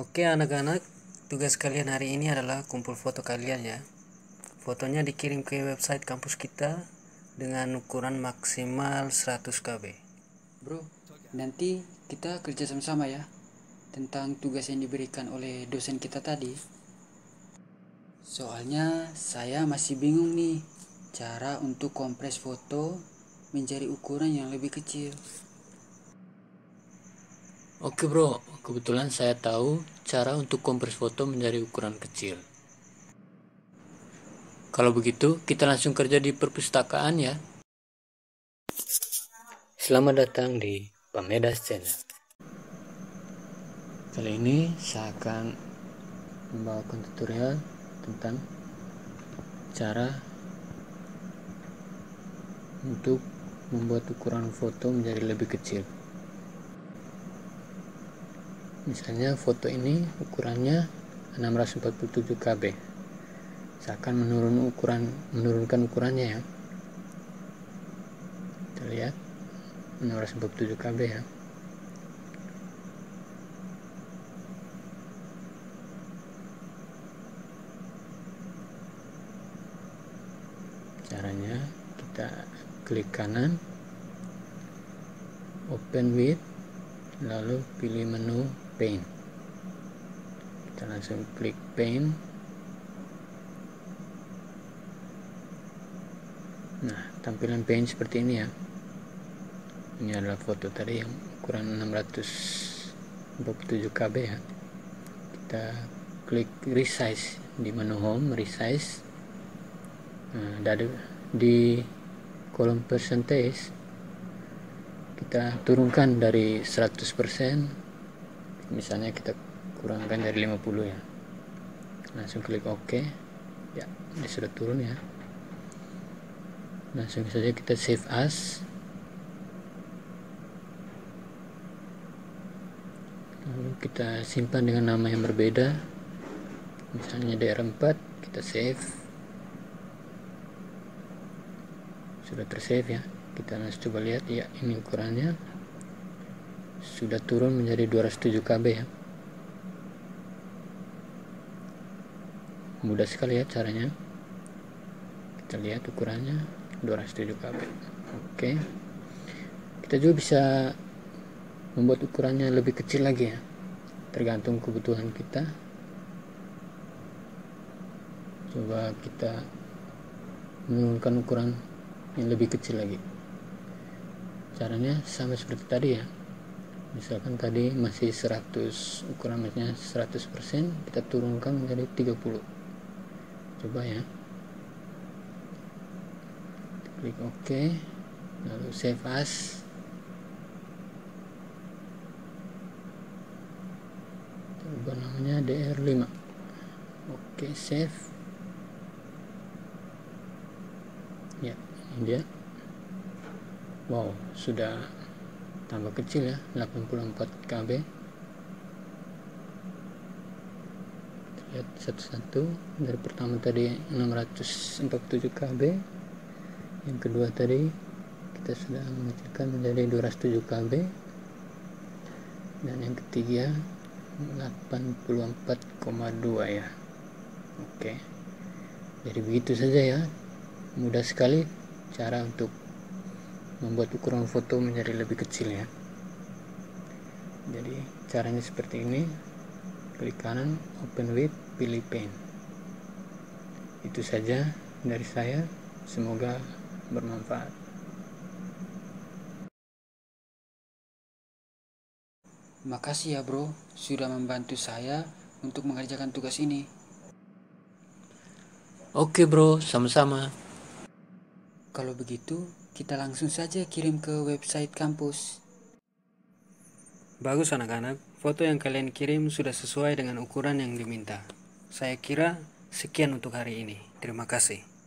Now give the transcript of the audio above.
Oke anak-anak, tugas kalian hari ini adalah kumpul foto kalian ya. Fotonya dikirim ke website kampus kita dengan ukuran maksimal 100 KB. Bro, nanti kita kerja sama-sama ya tentang tugas yang diberikan oleh dosen kita tadi. Soalnya saya masih bingung nih cara untuk kompres foto menjadi ukuran yang lebih kecil. Oke bro, kebetulan saya tahu cara untuk kompres foto menjadi ukuran kecil. Kalau begitu, kita langsung kerja di perpustakaan ya. Selamat datang di Pamedas Channel. Kali ini saya akan membawakan tutorial tentang cara untuk membuat ukuran foto menjadi lebih kecil. Misalnya foto ini ukurannya 647 KB. Saya akan menurunkan ukurannya ya. Kita lihat 647 KB ya. Caranya kita klik kanan, open with, lalu pilih menu paint. Kita langsung klik paint. Nah, tampilan paint seperti ini ya. Ini adalah foto tadi yang ukuran 647 KB ya. Kita klik resize di menu home, resize. Nah, di kolom percentage kita turunkan dari 100%, misalnya kita kurangkan dari 50 ya. Langsung klik OK ya, ini sudah turun ya. Langsung saja kita save as, lalu kita simpan dengan nama yang berbeda, misalnya DR4. Kita save, sudah tersave ya. Kita langsung coba lihat ya, ini ukurannya sudah turun menjadi 207 KB ya. Mudah sekali ya caranya. Kita lihat ukurannya 207 KB. Oke, kita juga bisa membuat ukurannya lebih kecil lagi ya, tergantung kebutuhan kita. Coba kita menurunkan ukuran yang lebih kecil lagi. Caranya sama seperti tadi ya. Misalkan tadi masih 100, ukuran maksudnya 100%, kita turunkan menjadi 30. Coba ya. Klik OK, lalu save as. Ubah namanya DR5. Oke, save. Ya, ini dia. Wow, sudah tambah kecil ya, 84 KB. Lihat satu-satu. Dari pertama tadi 647 KB, yang kedua tadi kita sudah mengecilkan menjadi 207 KB, dan yang ketiga 84,2 ya. Oke, jadi begitu saja ya, mudah sekali cara untuk membuat ukuran foto menjadi lebih kecil ya. Jadi caranya seperti ini. Klik kanan, open with, pilih paint. Itu saja dari saya, semoga bermanfaat. Makasih ya bro, sudah membantu saya untuk mengerjakan tugas ini. Oke bro, sama-sama. Kalau begitu, kita langsung saja kirim ke website kampus. Bagus anak-anak, foto yang kalian kirim sudah sesuai dengan ukuran yang diminta. Saya kira sekian untuk hari ini. Terima kasih.